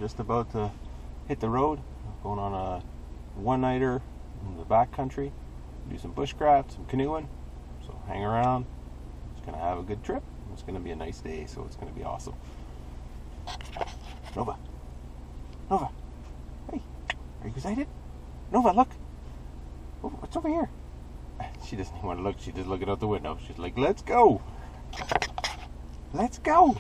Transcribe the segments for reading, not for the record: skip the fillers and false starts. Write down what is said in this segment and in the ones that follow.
just about to hit the road. Going on a one-nighter in the backcountry. Do some bushcraft, some canoeing. So hang around. Just gonna have a good trip. It's gonna be a nice day, so it's gonna be awesome. Nova. Nova. Hey, are you excited? Nova, look. Oh, what's over here? She doesn't even want to look. She's just looking out the window. She's like, let's go. Let's go.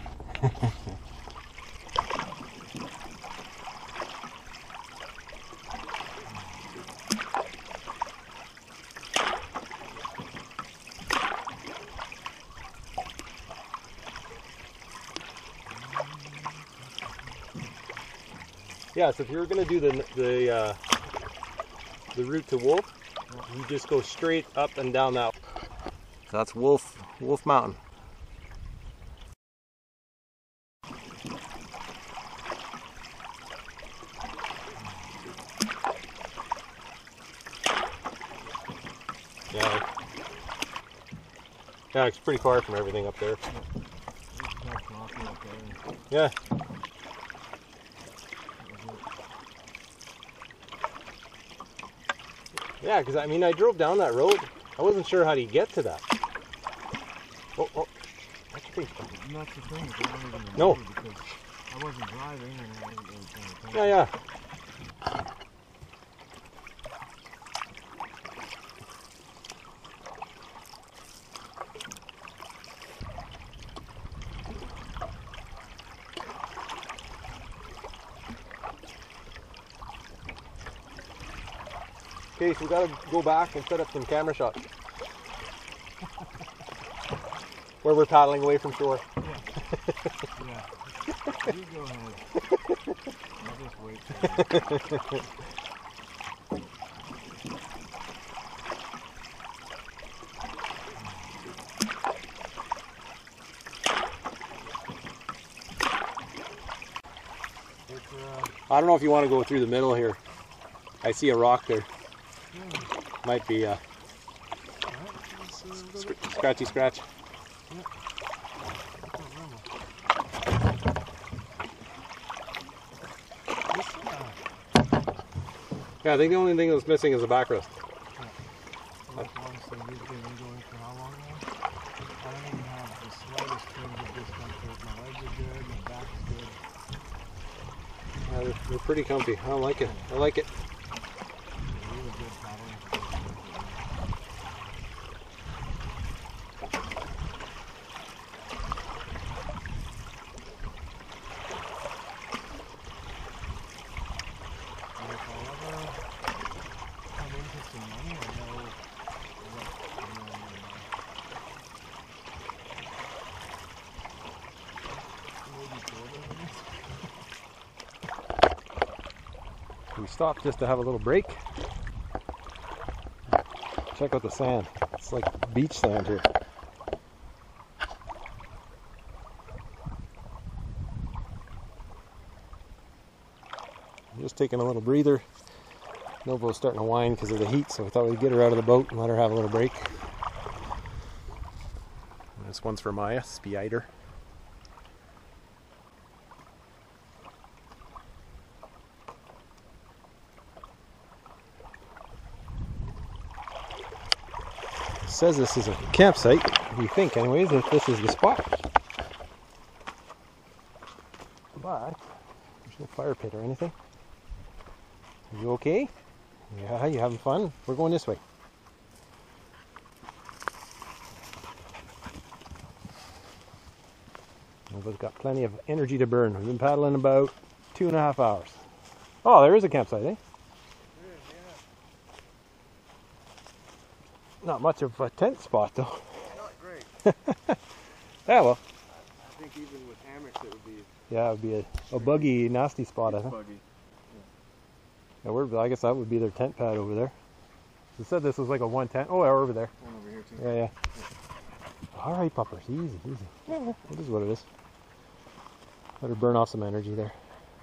Yeah, so if you're going to do the route to Wolf, you just go straight up and down that. So that's Wolf Mountain. Yeah, it's pretty far from everything up there. Yeah. Yeah, because I mean, I drove down that road. I wasn't sure how to get to that. Oh, that's the thing. That's the thing. I don't even know because I wasn't driving and I wasn't really paying attention. Yeah. Okay, so we gotta go back and set up some camera shots. Where we're paddling away from shore. Yeah. Yeah. You go ahead. I'll just wait for you. I don't know if you want to go through the middle here. I see a rock there. Might be scratchy scratch. Yeah, I think the only thing that's missing is a backrest. Honestly, we've been going for how long now? I don't even have the slightest twinge of discomfort. My legs are good, my back is good. Yeah, they're pretty comfy. I don't like it. I like it. Really good paddling. We stopped just to have a little break. Check out the sand. It's like beach sand here. Just taking a little breather. Novo's starting to whine because of the heat, so we thought we'd get her out of the boat and let her have a little break. And this one's for Maya, Spider. Says this is a campsite. We think, anyways, that this is the spot. But there's no fire pit or anything. Are you okay? Yeah, you having fun? We're going this way. We've got plenty of energy to burn. We've been paddling about 2.5 hours. Oh, there is a campsite, eh? Not much of a tent spot though. Not great. Yeah, well. I think even with hammocks it would be. Yeah, it would be a buggy, nasty spot, I think. Buggy. Yeah, I guess that would be their tent pad over there. They said this was like a one tent. Oh, they're over there. One over here too. Yeah. All right, puppers, easy. Yeah, it is what it is. Better burn off some energy there.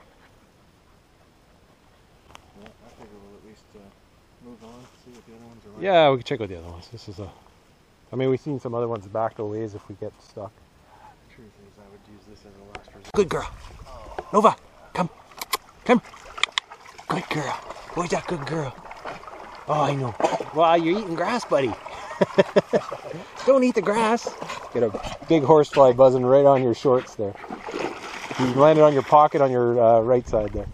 Yeah, I figure we'll at least move on, see what the other ones are like. Yeah, we can check out the other ones. This is I mean, we've seen some other ones back a ways if we get stuck. The truth is, I would use this as a last resort. Good girl. Nova, come. Come. Good girl. Where's that good girl? Oh, I know. Wow, you're eating grass, buddy. Don't eat the grass. Get a big horsefly buzzing right on your shorts there. You landed on your pocket on your right side there.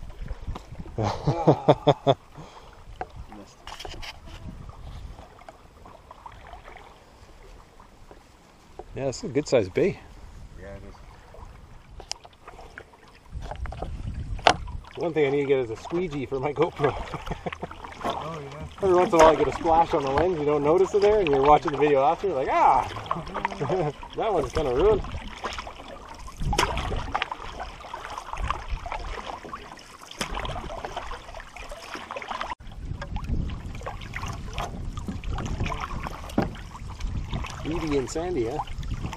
Oh. Yeah, it's a good sized bait. Yeah, it is. One thing I need to get is a squeegee for my GoPro. Oh, yeah. Every once in a while I get a splash on the lens, you don't notice it there, and you're watching the video after, you're like, ah! That one's kind of ruined. Edie and Sandy, huh?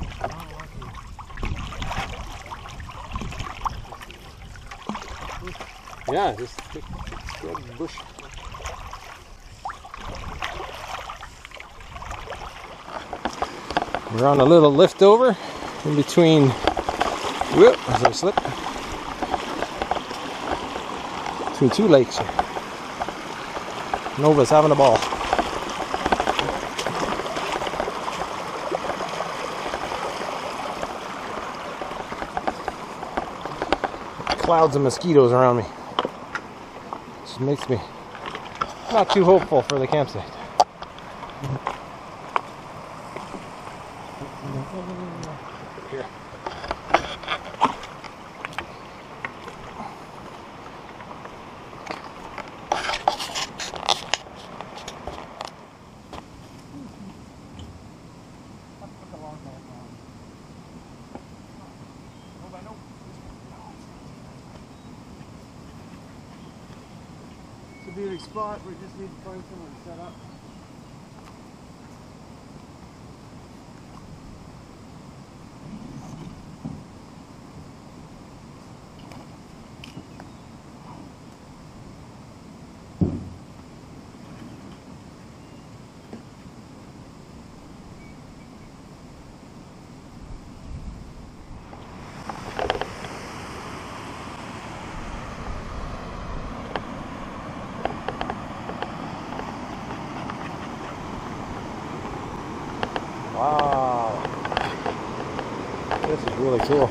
Yeah, just good bush. We're on a little lift over in between. Whoop, as I slip. Between two lakes here. Nova's having a ball. Clouds of mosquitoes around me. Just makes me not too hopeful for the campsite. Here. It's a beauty spot. We just need to find someone to set up. Wow. This is really cool.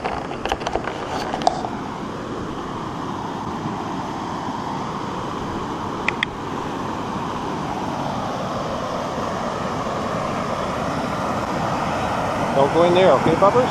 Don't go in there, okay, puppers?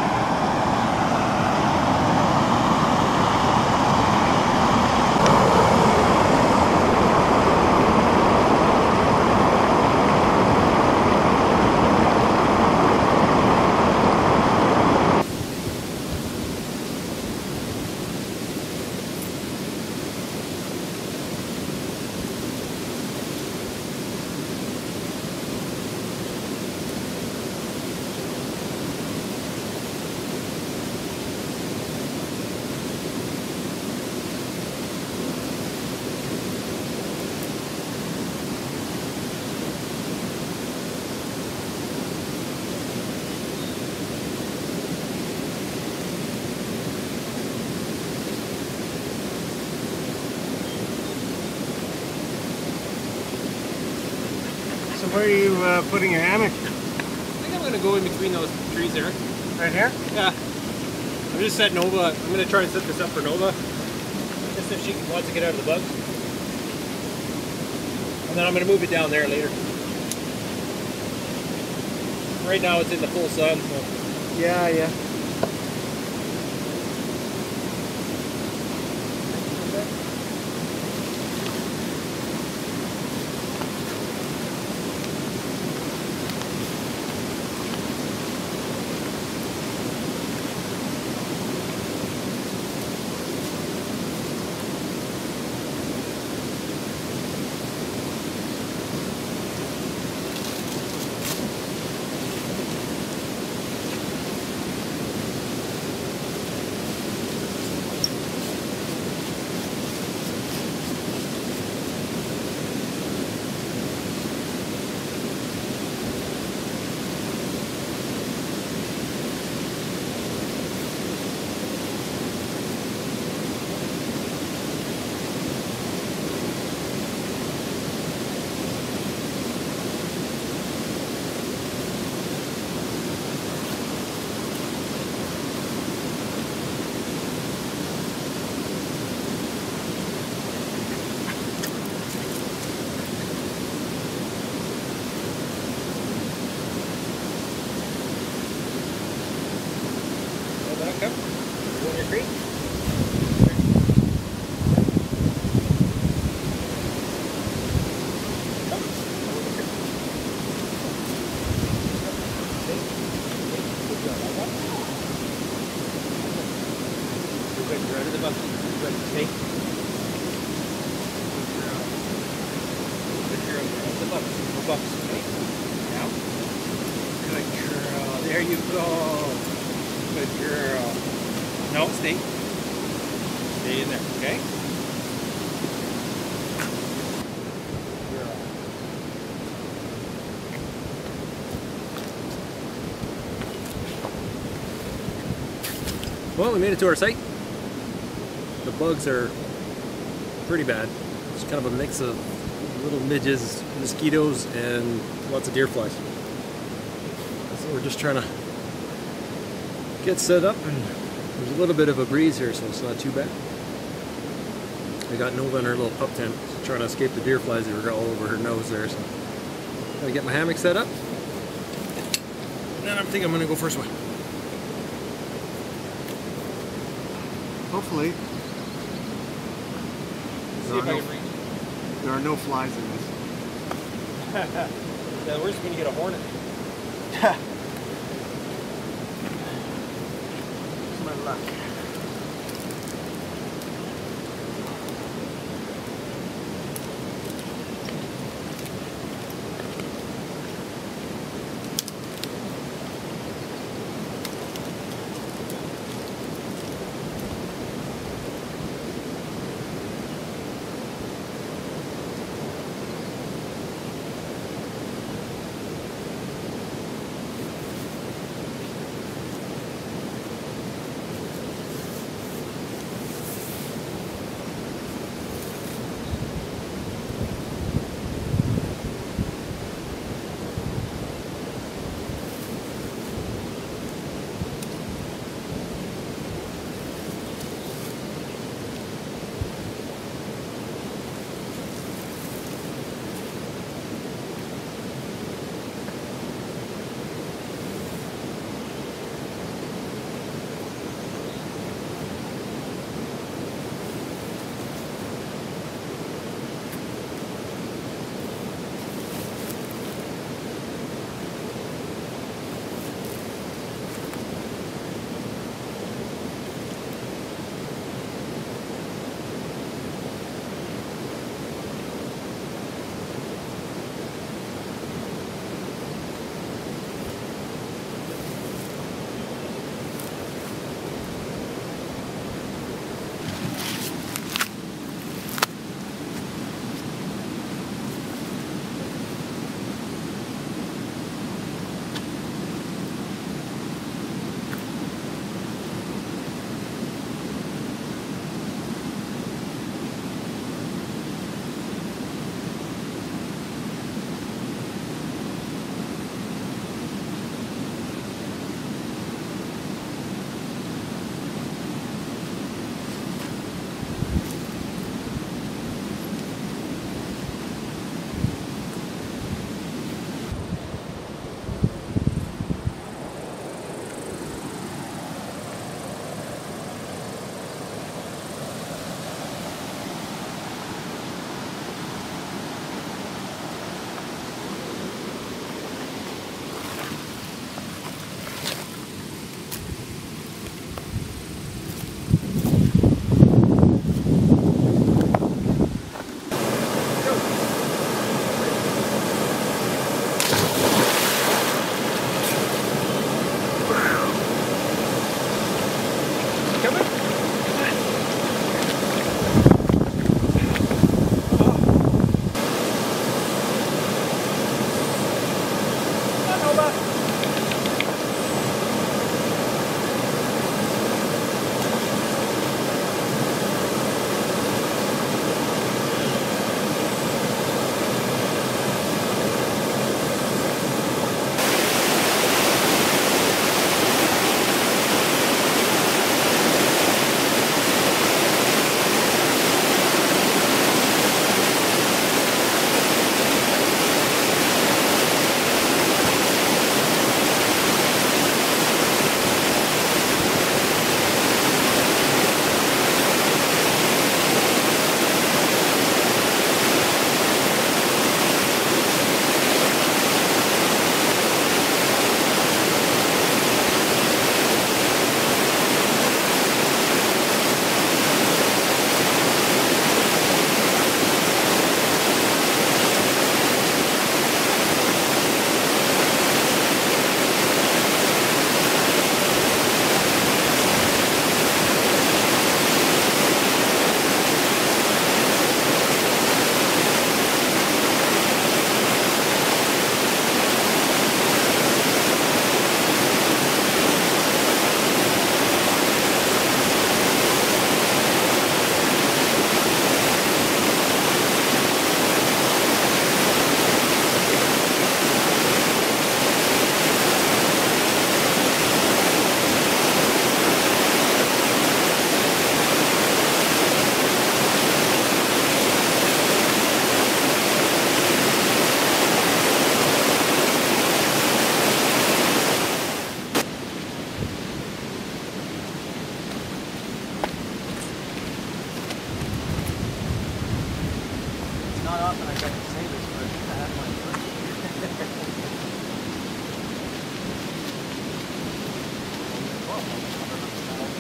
So where are you putting your hammock? I think I'm going to go in between those trees there. Right here? Yeah. I'm just setting Nova. I'm going to try and set this up for Nova. Just if she wants to get out of the bugs. And then I'm going to move it down there later. Right now it's in the full sun. So. Yeah, yeah. creek. There you go. Good girl. No, stay. Stay in there, okay? Well, we made it to our site. The bugs are pretty bad. It's kind of a mix of little midges, mosquitoes, and lots of deer flies. So we're just trying to get set up, and there's a little bit of a breeze here, so it's not too bad. I got Nova in her little pup tent, trying to escape the deer flies that were all over her nose there. So I'm gonna get my hammock set up, and then I think I'm gonna go first one. Hopefully. There are no flies in this. Yeah, the worst is when you get a hornet. It's my luck.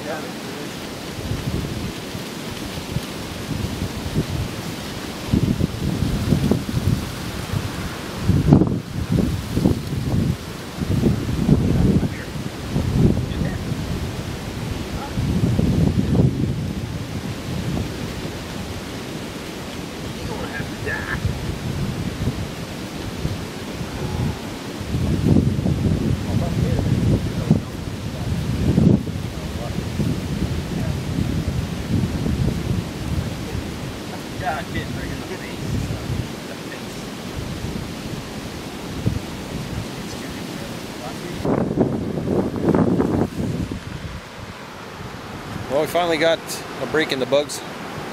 Well, we finally got a break in the bugs.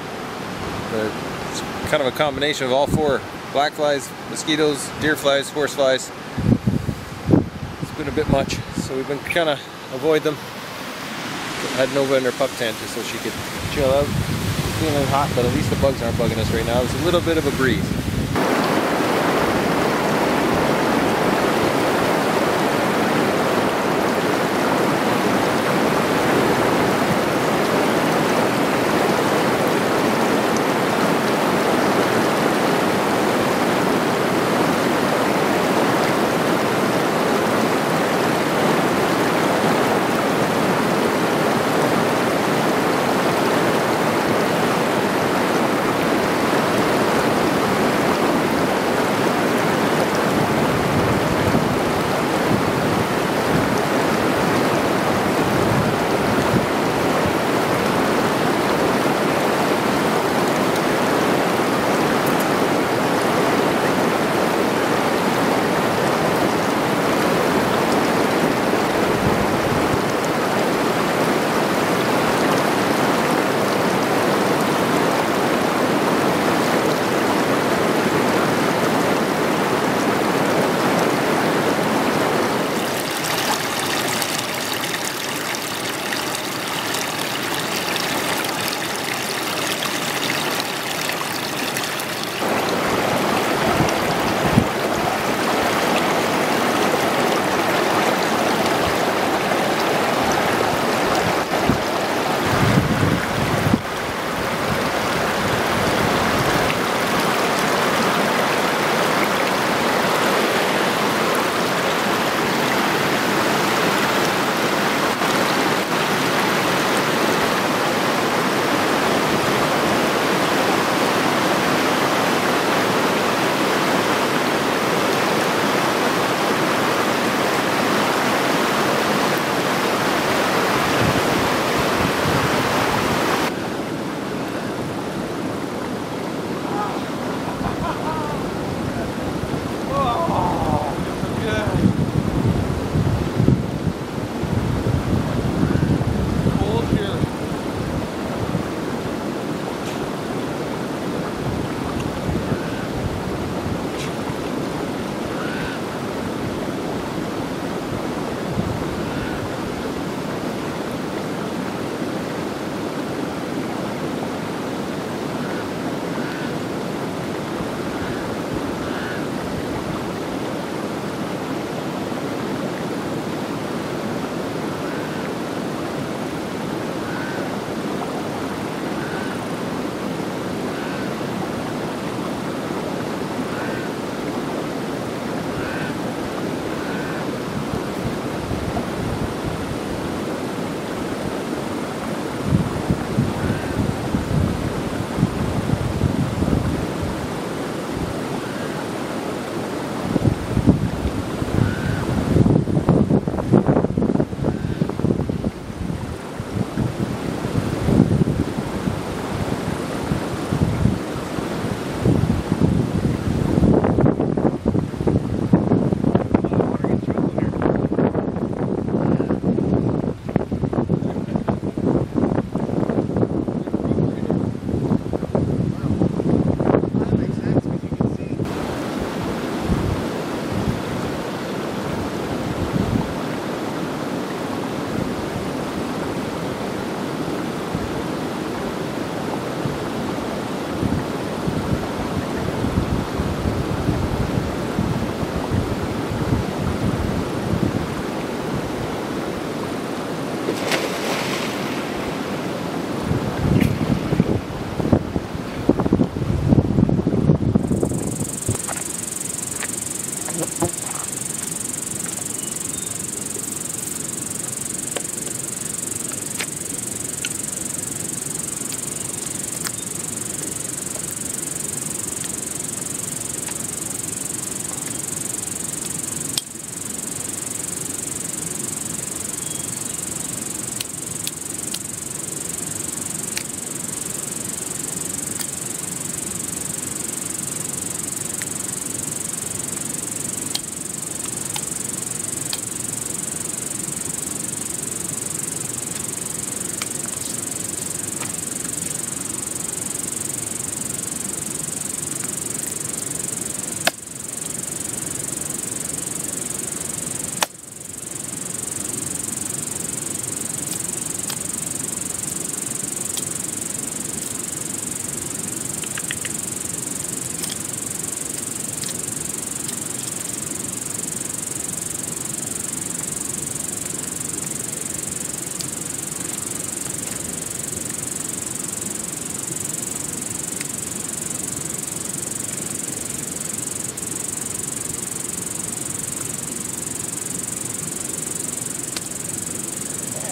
It's kind of a combination of all four: black flies, mosquitoes, deer flies, horse flies. It's been a bit much, so we've been kind of avoid them. Had Nova in her pup tent just so she could chill out. It's feeling hot, but at least the bugs aren't bugging us right now. There's a little bit of a breeze.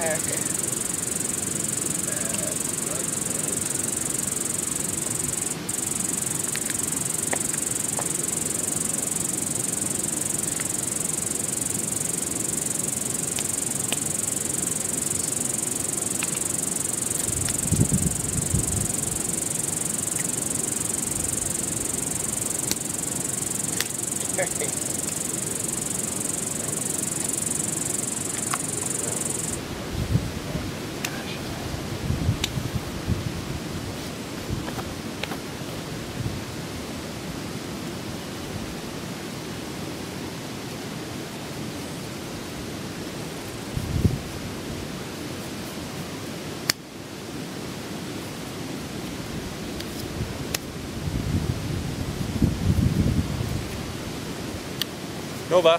Nova.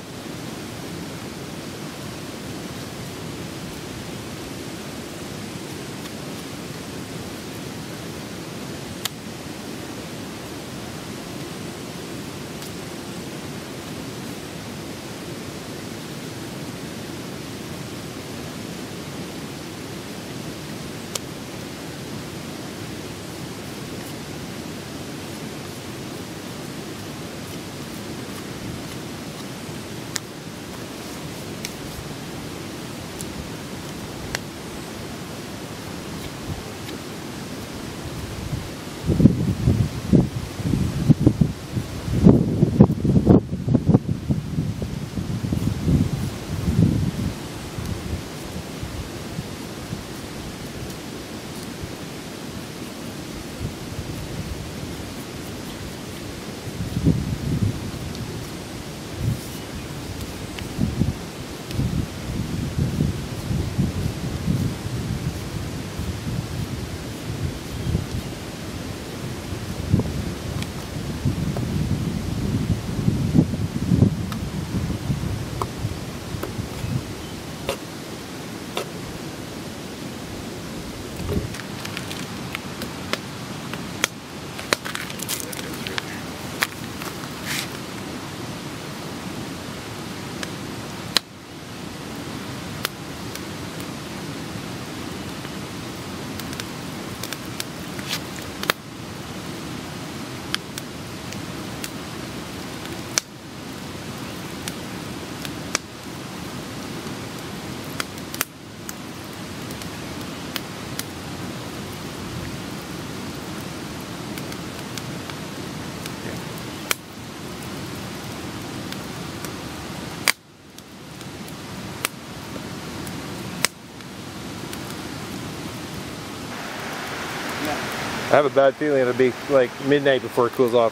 I have a bad feeling it'll be like midnight before it cools off.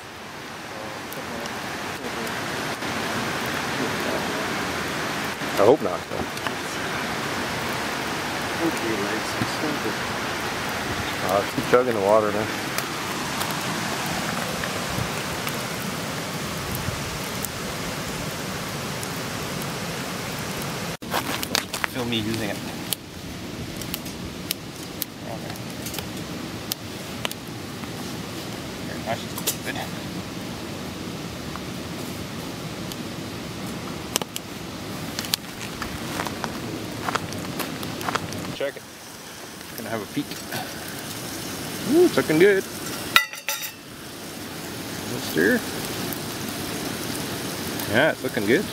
I hope not. Keep chugging the water, man. Film me using it. That's stupid. Check it. Gonna have a peek. Ooh, it's looking good. Stir. Yeah, it's looking good.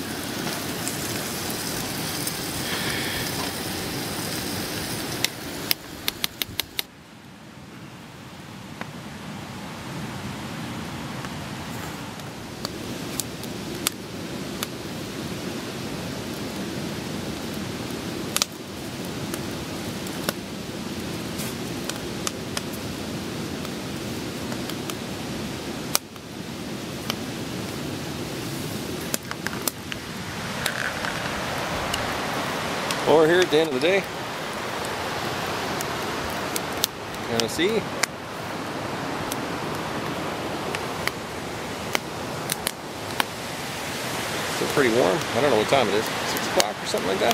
Well, we're here at the end of the day. Gonna see. Still pretty warm. I don't know what time it is. 6 o'clock or something like that.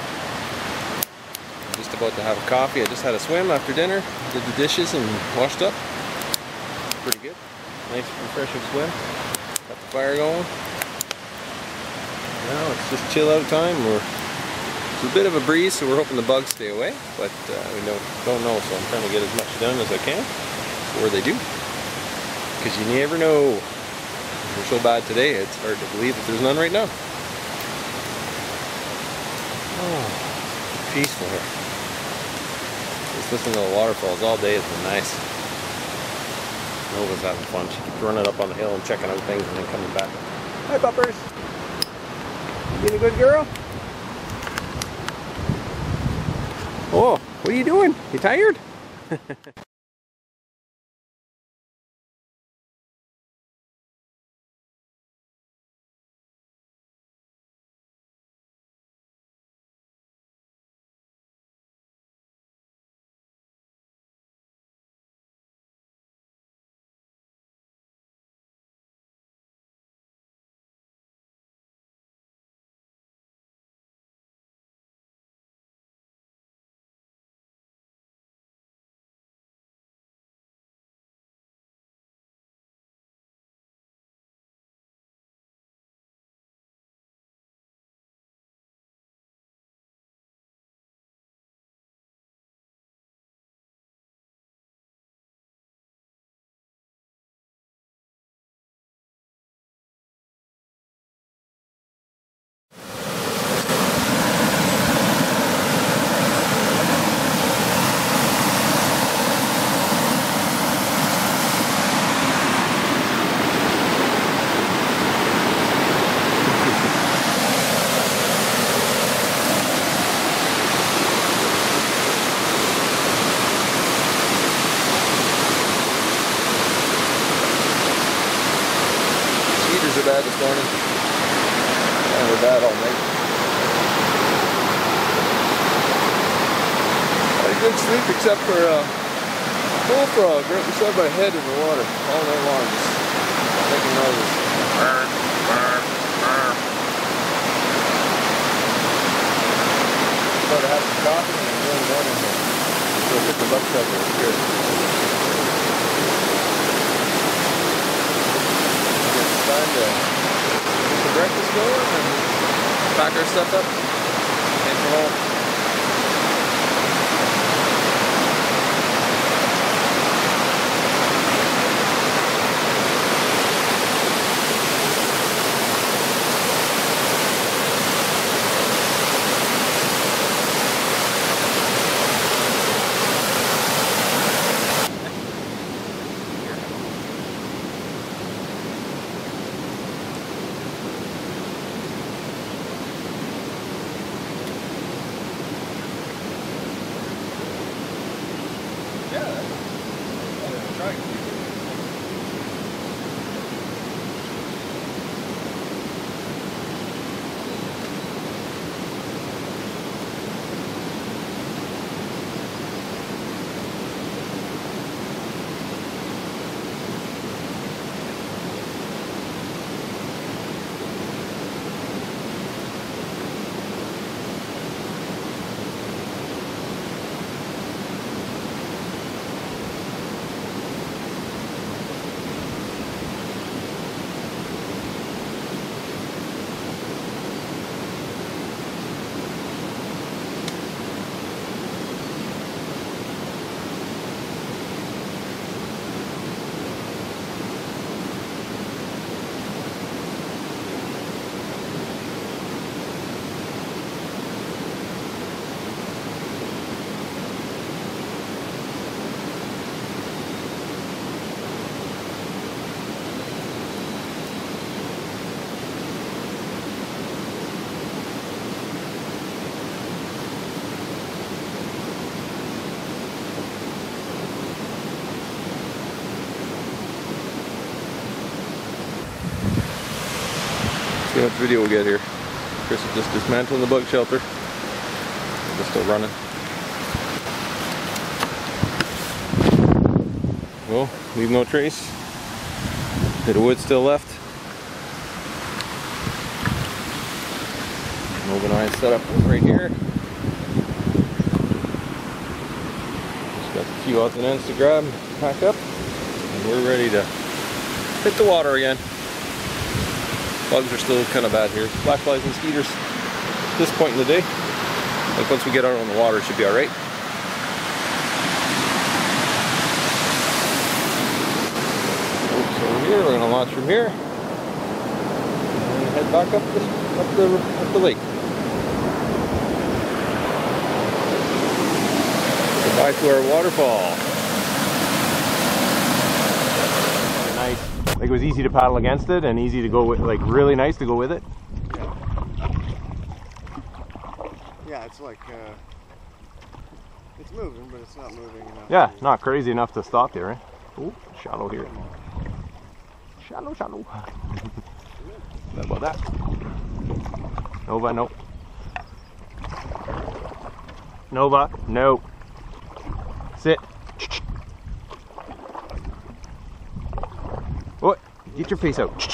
I'm just about to have a coffee. I just had a swim after dinner. Did the dishes and washed up. Pretty good. Nice refreshing swim. Got the fire going. Now it's just chill out time. We're It's a bit of a breeze, so we're hoping the bugs stay away, but we don't know, so I'm trying to get as much done as I can before they do. Because you never know. They're so bad today, it's hard to believe that there's none right now. Oh, peaceful here. Just listening to the waterfalls all day has been nice. Nova's having fun. She keeps running up on the hill and checking out things and then coming back. Hi, puppers. You being a good girl? Oh, what are you doing? You tired? Are bad this morning. And we're bad all night. I had a good sleep except for bullfrog right beside my head in the water all night long, just making noises. Thought I had some coffee and I'm going down in here. So I took the buck cover. It's good. Time to get some breakfast going and pack our stuff up and go home. See how much video we'll get here. Chris is just dismantling the bug shelter. We're still running. Well, leave no trace. Bit of wood still left. Nova and I set up right here. Just got a few odds and ends to grab, pack up, and we're ready to hit the water again. Bugs are still kind of bad here. Black flies and mosquitoes at this point in the day. I think once we get out on the water, it should be all right. So here, we're gonna launch from here and head back up the lake. Goodbye to our waterfall. Nice. Like, it was easy to paddle against it and easy to go with, like really nice to go with it. Yeah, it's like it's moving, but it's not moving enough. Yeah, not crazy enough to stop you, right? Ooh, shallow here. Shallow, shallow. What about that? Nova, no. Nova, no. Sit. What? Get your face out.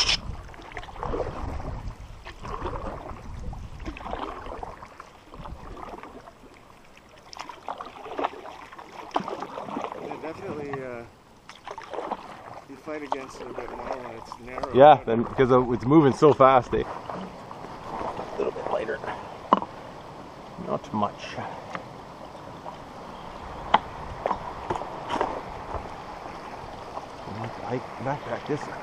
Definitely, you fight against it a bit more when it's narrow. Yeah, then because it's moving so fast, eh? A little bit lighter. Not much. I backpack this way.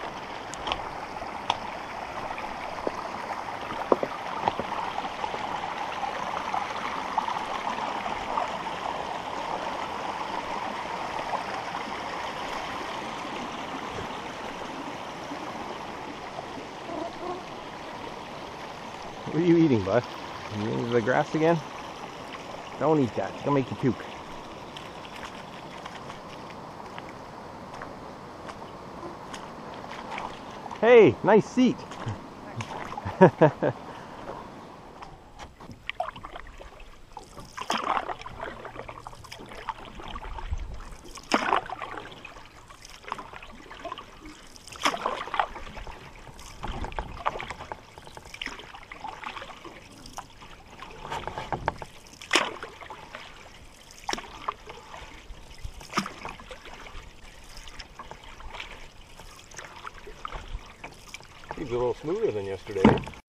What are you eating, bud? You eating the grass again? Don't eat that. It's gonna make you puke. Hey, nice seat. He's a little smoother than yesterday.